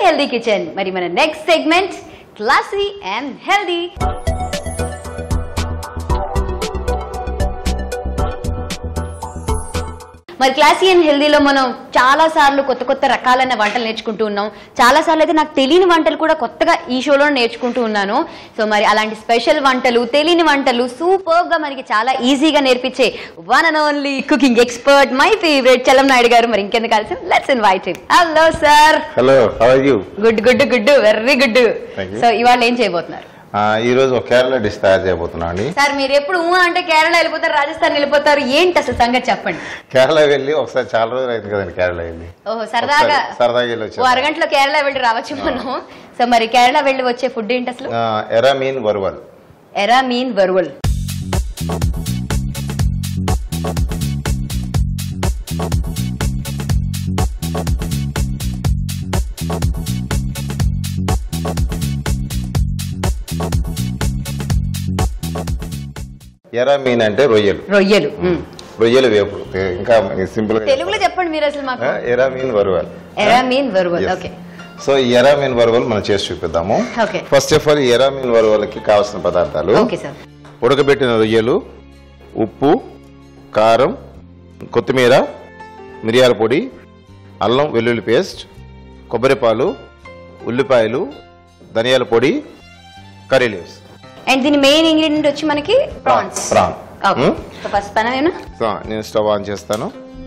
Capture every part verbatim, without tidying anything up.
Healthy kitchen. మరి మన next segment classy and healthy. మరి క్లాసీ అండ్ హెల్దీలో మనం చాలా సార్లు కొత్త కొత్త రకాలైన వంటలు నేర్చుకుంటూ ఉన్నాం. చాలా సార్లు అయితే నాకు తెలియని వంటలు కూడా కొత్తగా ఈ షోలో నేర్చుకుంటూ ఉన్నాను. సో మరి అలాంటి స్పెషల్ వంటలు, తెలియని వంటలు సూపర్ గా మనకి చాలా ఈజీగా నేర్పించే one and only cooking expert, my favourite Chalam Naidu గారు. మరి ఇంకెందుకు కలిసి let's invite him. Hello sir. Hello, how are you? Good good good very good. So ఇవాళ ఏం చేయబోతున్నారు? ఈ రోజు ఒక కేరళ డిష్ తయారు చేయబోతున్నా అండి. సార్ మీరు ఎప్పుడు ఊ అంటే కేరళ వెళ్ళిపోతారు, రాజస్థాన్ వెళ్ళిపోతారు, ఏంటి అసలు సంగతి చెప్పండి. కేరళ వెళ్ళి ఒకసారి చాలా రోజులు అయింది కదండి కేరళ వెళ్ళి. ఓహో, సరదాగా సరదాగా వెళ్ళి వచ్చాను. అరగంటలో కేరళ వెళ్ళి రావచ్చు మనం. సో మరి కేరళ వెళ్ళి వచ్చే ఫుడ్ ఏంటి అసలు? ఎరా మీన్ వరువల్. ఎరా మీన్ వరువల్. ఎరా మీన్ అంటే రొయ్యలు. రొయ్యలు రొయ్యలు వేపుడు. ఇంకా సింపుల్ గా తెలుగులో చెప్పండి మీరు అసలు మాకు. ఎరా మీన్ వరువల్. ఎరా మీన్ వరువల్. ఓకే. సో ఈ ఎరా మీన్ వరువల్ మనం చేసి చూపిద్దాము. ఫస్ట్ ఆఫ్ ఆల్ ఈ ఎరా మీన్ వరువల్కి కావాల్సిన పదార్థాలు: ఉడకబెట్టిన రొయ్యలు, ఉప్పు, కారం, కొత్తిమీర, మిరియాల పొడి, అల్లం వెల్లుల్లి పేస్ట్, కొబ్బరిపాలు, ఉల్లిపాయలు, ధనియాల పొడి, కర్రీ లీవ్స్. అండ్ దీని మెయిన్ ఇంగ్రీడియంట్ వచ్చి మనకి ప్రాన్స్. ప్రాన్. ఫస్ట్ పైన నేను నేను స్టవ్ ఆన్ చేస్తాను.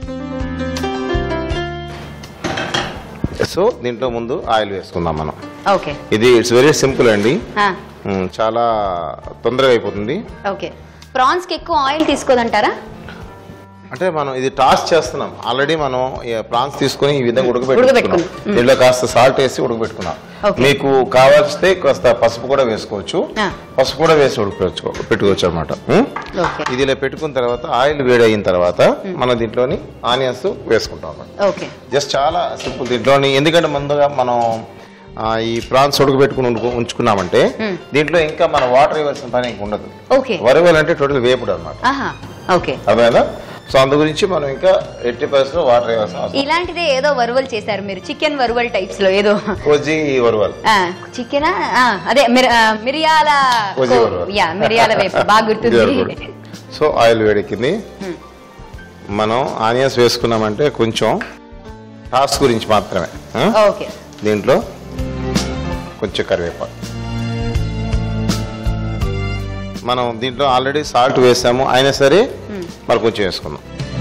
సో దీంట్లో ముందు ఆయిల్ వేసుకుందాం మనం. ఓకే. ఇది ఇట్స్ వెరీ సింపుల్ అండి, చాలా తొందరగా అయిపోతుంది. ఓకే. ప్రాన్స్ కి ఎక్కువ ఆయిల్ తీసుకోదంటారా? అంటే మనం ఇది టాస్ చేస్తున్నాం ఆల్రెడీ. మనం ప్రాన్స్ తీసుకుని ఈ విధంగా ఉడకబెట్టుకున్నాం. దీంట్లో కాస్త సాల్ట్ వేసి ఉడకబెట్టుకున్నాం. మీకు కావాల్సితే కాస్త పసుపు కూడా వేసుకోవచ్చు, పసుపు కూడా వేసి ఉడకపెచ్చు పెట్టుకోవచ్చు అనమాట. ఇది ఇలా పెట్టుకున్న తర్వాత ఆయిల్ వేడి అయిన తర్వాత మనం దీంట్లోని ఆనియన్స్ వేసుకుంటాం అన్నమాట. జస్ట్ చాలా సింపుల్ దీంట్లోని. ఎందుకంటే ముందుగా మనం ఈ ప్రాన్స్ ఉడకబెట్టుకుని ఉంచుకున్నామంటే దీంట్లో ఇంకా మనం వాటర్ ఇవ్వాల్సిన పని ఇంక ఉండదు. వరవల్ అంటే టోటల్ వేపుడు అనమాట. అదేనా? సో అందు గురించి మనం ఇంకా ఎట్టి పరిస్థితుల్లో వాటర్ వేయాల్సిన. ఇలాంటిదే ఏదో వరువల్ చేశారు మీరు, చికెన్ వరువల్ టైప్స్ లో ఏదో. కోజీ వరువల్. చికెన్ అదే మిరియాల మిరియాల వేపు బాగా గుర్తుంది. సో ఆయిల్ వేడెక్కింది. మనం ఆనియన్స్ వేసుకున్నామంటే కొంచెం టాస్ గురించి మాత్రమే. ఓకే. దీంట్లో కొంచెం కరివేపాకు. మనం దీంట్లో ఆల్రెడీ సాల్ట్ వేసాము, అయినా సరే మరి కొంచెం వేసుకుందాం.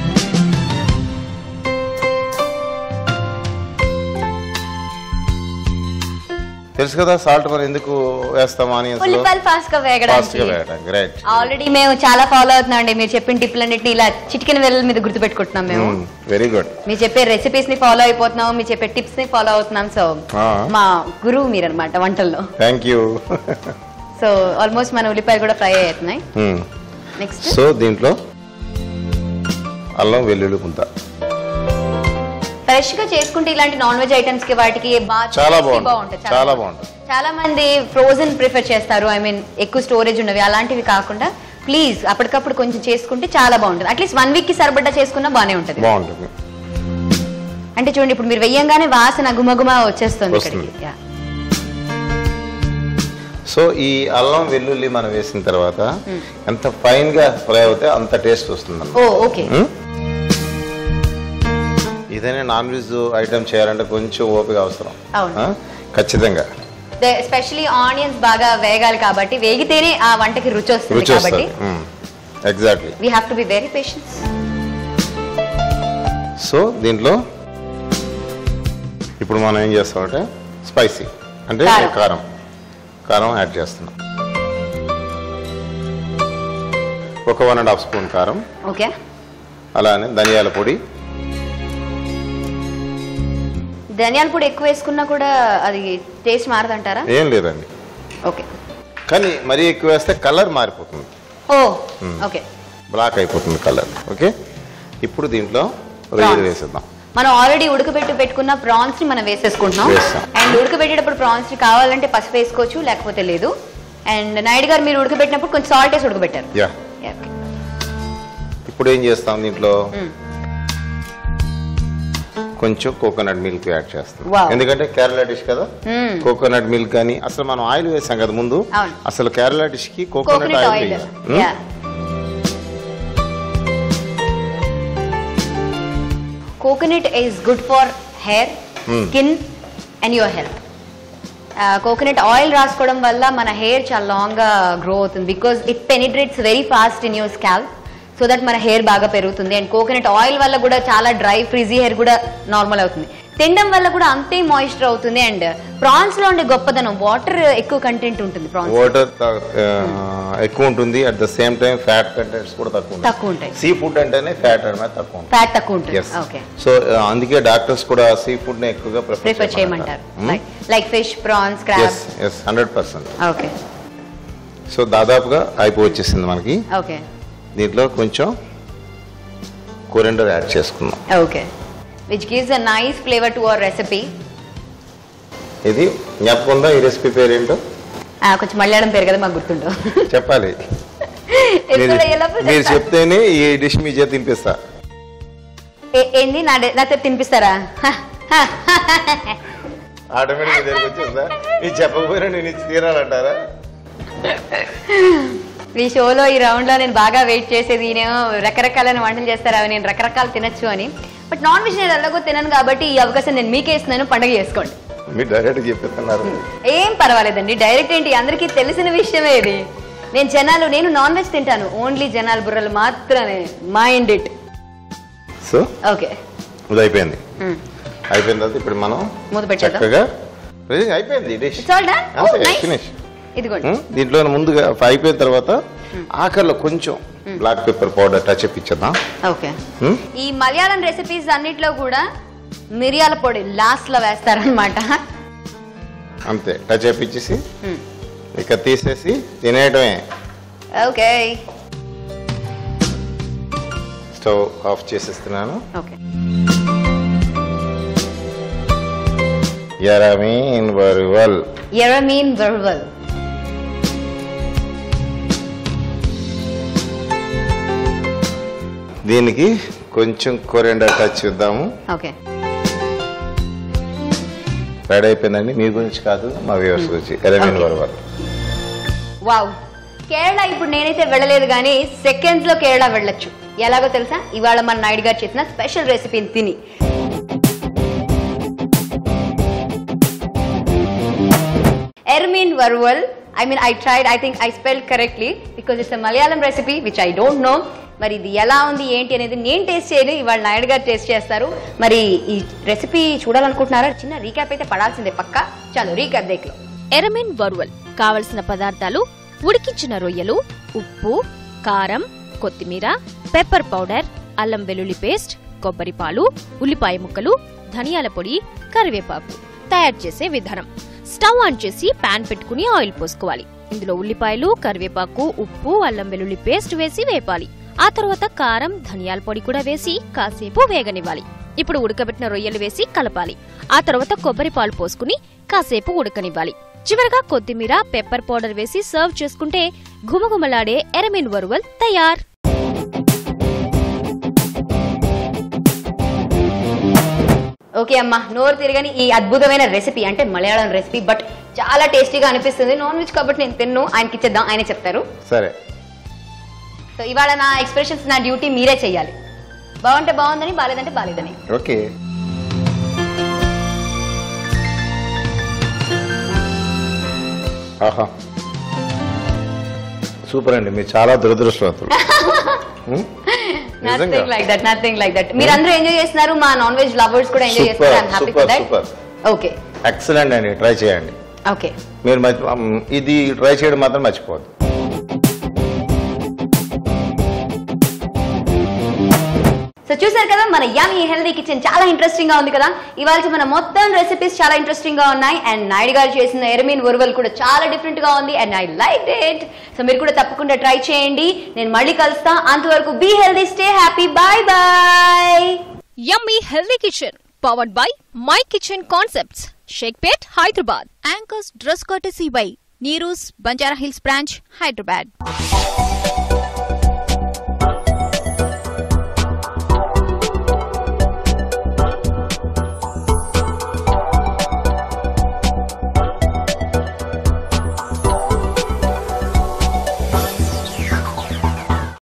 తెలుసు కదా సాల్ట్ మనం ఎందుకు వేస్తాం ఆనియన్స్ లో? ఫాస్ట్ గా వేగడానికి. రైట్. ఆల్రెడీ మేము చాలా ఫాలో అవుతున్నాం అండి. మీరు చెప్పిన టిప్లన్నిటిని ఇలా చిటికెన వేళ్ళ మీద గుర్తు పెట్టుకుంటున్నాం మేము. Very good. మీరు చెప్పే రెసిపీస్ ని ఫాలో అయిపోతున్నాం, మీరు చెప్పే టిప్స్ ని ఫాలో అవుతున్నాం. సో మా గురువు మీరు అనమాట వంటల్లో. Thank you. సో ఆల్మోస్ట్ మన ఉల్లిపాయలు కూడా ఫ్రై అవుతున్నాయి. నెక్స్ట్ సో దీంట్లో అల్లం వెల్లుల్లి ముద్ద. ఫ్రెష్ గా చేసుకుంటే ఇలాంటి నాన్ వెజ్ ఐటమ్స్ కి వాటికి చాలా బాగుంటుంది. చాలా బాగుంటుంది. చాలా మంది ఫ్రోజన్ ప్రిఫర్ చేస్తారు, ఐ మీన్ ఎక్కువ స్టోరేజ్ ఉన్నవి. అలాంటివి కాకుండా ప్లీజ్ అప్పటికప్పుడు కొంచెం చేసుకుంటే చాలా బాగుంటుంది. అట్లీస్ట్ వన్ వీక్ కి సరిపడా చేసుకున్నా బానే ఉంటుంది. బాగుంటుంది. అంటే చూడండి, ఇప్పుడు మీరు వెయ్యంగానే వాసన గుమగుమ వచ్చేస్తుంది. సో ఈ అల్లం వెల్లుల్లి మనం వేసిన తర్వాత ఎంత ఫైన్ గా ఫ్రై అవుతే అంత టేస్ట్ వస్తుంది. ఓకే. ఏదైనా నాన్ వెజ్ ఐటమ్ చేయాలంటే కొంచెం ఓపిక అవసరం ఖచ్చితంగా. ఎస్పెషల్లీ ఆనియన్స్ బాగా వేగాలి కాబట్టి, వేగితేనే ఆ వంటకి రుచి వస్తుంది కాబట్టి. Exactly. We have to be very patient. So దీంట్లో ఇప్పుడు మనం ఏం చేస్తామంటే స్పైసీ అంటే కారం కారం యాడ్ చేస్తున్నాం. ఒక వన్ అండ్ హాఫ్ స్పూన్ కారం. ఓకే. అలానే ధనియాల పొడి. ధనియాల పొడి ఎక్కువ వేసుకున్నా కూడా అది టేస్ట్ మారదంటారా? ఏం లేదండి. ఓకే. కానీ మరీ ఎక్కువ వేస్తే కలర్ మారిపోతుంది. Oh okay. బ్లాక్ అయిపోతుంది కలర్. ఓకే. ఇప్పుడు దీంట్లో రొయ్యలు వేసేద్దాం. మనం ఆల్రెడీ ఉడకబెట్టి పెట్టుకున్న ప్రాన్స్ ని మనం వేసేసుకుంటున్నాం. అండ్ ఉడకబెట్టేటప్పుడు ప్రాన్స్ ని కావాలంటే పసుపు వేసుకోవచ్చు, లేకపోతే లేదు. అండ్ నాయుడు గారు మీరు ఉడకబెట్టినప్పుడు కొంచెం సాల్ట్ వేసి ఉడకబెట్టారు. యా. ఇప్పుడు ఏం చేస్తాం దీంట్లో కొంచెం కోకోనట్ మిల్క్ యాడ్ చేస్తాం, ఎందుకంటే కేరళ డిష్ కదా, కోకోనట్ మిల్క్ కానీ అసలు మనం ఆయిల్ వేసాం కదా ముందు, అసలు కేరళ డిష్ కి కోకోనట్ ఆయిల్ వేయాలి. Coconut is good for hair, skin and your health. Coconut oil రాసుకోవడం వల్ల మన హెయిర్ చాలా లాంగ్ గా గ్రో అవుతుంది, because it penetrates very fast in your scalp, so that మన హెయిర్ బాగా పెరుగుతుంది. అండ్ కోకోనట్ ఆయిల్ వల్ల కూడా చాలా డ్రై ఫ్రిజీ హెయిర్ కూడా నార్మల్ అవుతుంది, తినడం వల్ల కూడా అంతే మాయిశ్చర్ అవుతుంది. అండ్ ప్రాన్స్ లో ఉండే గొప్పదనం వాటర్ ఎక్కువ కంటెంట్ ఉంటుంది, ప్రాన్స్ వాటర్ ఎక్కువ ఉంటుంది, at the same time fat contents కూడా తక్కువ తక్కువ ఉంటాయి. సీ ఫుడ్ అంటేనే ఫ్యాట్ అనేది తక్కువ ఉంటుంది, ఫ్యాట్ తక్కువ ఉంటుంది. ఓకే, సో అందుకే డాక్టర్స్ కూడా సీ ఫుడ్ ని ఎక్కువగా ప్రిఫర్ చేయమంటారు, like fish, prawns, crab. yes hundred percent. Okay, so దాదాపుగా అయిపోవచ్చేసింది మనకి. ఓకే, దీంట్లో కొంచెం కొరియండర్ యాడ్ చేసుకుందాం. Okay, which gives a nice flavor to our recipe. ఇది జ్ఞాపకం ఈ రెసిపీ పేరు ఏంటో? కొంచెం మలయాళం పేరు కదా, మాకు గుర్తుండో చెప్పాలి. మీరు చెప్తేనే ఈ డిష్ మీ చేతి తినిపిస్తా. ఏంది నాతో తినిపిస్తారా? ఆటోమేటిక్ దగ్గరికి వచ్చిందా? మీరు చెప్పకపోయినా నేను ఇచ్చి తీరాలంటారా? ఈ షోలో ఈ రౌండ్ లో నేను బాగా వెయిట్ చేసేది, నేను రకరకాలైన వంటలు చేస్తారా, నేను రకరకాలు తినొచ్చు అని. బట్ నాన్ వెజ్ నేను ఎలాగో తినను కాబట్టి ఈ అవకాశం నేను మీకే ఇస్తున్నాను, పండుగ చేసుకోండి. మీరు డైరెక్ట్ చెప్పేస్తున్నారు. ఏం పర్వాలేదండి, డైరెక్ట్ ఏంటి, అందరికీ తెలిసిన విషయమే ఇది. నేను జనాలు నేను నాన్ వెజ్ తింటాను, ఓన్లీ జనాలు బుర్రలు మాత్రమే, మైండ్ ఇట్. సో ఓకే, ఇది అయిపోయింది. అయిపోయిన తర్వాత ఇప్పుడు మనం మూత పెట్టేద్దాం. చక్కగా అయిపోయింది డిష్, ఫినిష్. ఇదిగోండి, దీంట్లో ముందుగా అయిపోయిన తర్వాత ఆఖరిలో కొంచెం black pepper powder touch up ఇచ్చేద్దాం. ఓకే, ఈ మలయాళం రెసిపీస్ అన్నిట్లో కూడా మిరియాల పొడి లాస్ట్ లో వేస్తారనమాట. అంతే, టచ్ అప్ ఇచ్చేసి ఇక తీసేసి తినేయటమే. ఓకే, స్టవ్ ఆఫ్ చేసేస్తున్నాను. ఓకే, ఎరమీన్ వరువల్. ఎరమీన్ వరువల్. దీనికి కొంచెం కొరియండర్ టచ్ ఇద్దాము. ఓకే, రెడీ అయిపోయిందండి. మీ గురించి కాదు, మా వ్యూవర్స్ గురించి. ఎరమీన్ వరువల్. వావ్, కేరళ ఇప్పుడు నేనైతే వెళ్ళలేదు కానీ సెకండ్స్ లో కేరళ వెళ్ళొచ్చు. ఎలాగో తెలుసా, ఇవాళ మన నాయుడు గారు చేసిన స్పెషల్ రెసిపీని తిని. Ermine Varval. I mean, I tried. I think I spelled correctly because it's a Malayalam recipe which I don't know. మరి ఇది ఎలా ఉంది ఏంటి అనేది నేను టేస్ట్ చేయను, ఇవాళ నాయుడు గారు టేస్ట్ చేస్తారు. మరి ఈ రెసిపీ చూడాలనుకుంటున్నారా? చిన్న రీక్యాప్ అయితే పడాల్సిందే పక్కా. చాలు రీక్యాప్ దేఖ్లో. ఎరమీన్ వరువల్ కావలసిన పదార్థాలు: ఉడికించిన రొయ్యలు, ఉప్పు, కారం, కొత్తిమీర, పెప్పర్ పౌడర్, అల్లం వెల్లుల్లి పేస్ట్, కొబ్బరి పాలు, ఉల్లిపాయ ముక్కలు, ధనియాల పొడి, కరివేపాకు. తయారు చేసే విధానం: స్టవ్ ఆన్ చేసి పాన్ పెట్టుకుని ఆయిల్ పోసుకోవాలి. ఇందులో ఉల్లిపాయలు, కరివేపాకు, ఉప్పు, అల్లం వెల్లుల్లి పేస్ట్ వేసి వేపాలి. ఆ తర్వాత కారం, ధనియాల పొడి కూడా వేసి కాసేపు వేగనివ్వాలి. ఇప్పుడు ఉడకబెట్టిన రొయ్యలు వేసి కలపాలి. ఆ తర్వాత కొబ్బరి పాలు పోసుకుని కాసేపు ఉడకనివ్వాలి. చివరగా కొత్తిమీర, పెప్పర్ పౌడర్ వేసి సర్వ్ చేసుకుంటే ఘుమఘుమలాడే ఎరమీన్ వరువల్ తయార్. ఓకే అమ్మా, నోరు తిరగని ఈ అద్భుతమైన రెసిపీ, అంటే మలయాళం రెసిపీ, బట్ చాలా టేస్టీగా అనిపిస్తుంది. నాన్ వెజ్ కాబట్టి నేను తిన్ను, ఆయనకి ఇచ్చేద్దాం, ఆయన చెప్తారు. సరే. సో ఇవాళ నా ఎక్స్ప్రెషన్స్, నా డ్యూటీ మీరే చెయ్యాలి. బాగుంటే బాగుందని, బాలేదంటే బాలేదని. ఓకే. ఆహా, సూపర్ అండి, మీరు చాలా దురదృష్టవంతులు. Nothing like that, nothing like that. మీరు అందరూ ఎంజాయ్ చేస్తున్నారు, మా నాన్ వెజ్ లవర్స్ కూడా ఎంజాయ్ చేస్తున్నారు. I'm happy for that. Okay, excellent అండి, ట్రై చేయండి. ఓకే, మీరు ఇది ట్రై చేయడం మాత్రం మర్చిపోవద్దు. సో చూసారు కదా, మన యమ్మీ హెల్దీ కిచెన్ చాలా ఇంట్రెస్టింగ్ గా ఉంది కదా. ఇవాళ మన మొత్తం రెసిపీస్ చాలా ఇంట్రెస్టింగ్ గా ఉన్నాయి. అండ్ నాయుడు గారు చేసిన ఎరమీన్ వరువల్ కూడా చాలా డిఫరెంట్ గా ఉంది. And I like it. So మీరు కూడా తప్పకుండా ట్రై చేయండి. నేను మళ్ళీ కలుస్తా. అంతవరకు be healthy, stay happy, bye bye. Yummy healthy kitchen powered by my kitchen concepts, Shaikpet, Hyderabad. Anchors dress courtesy by Neeru's, Banjara Hills branch, Hyderabad.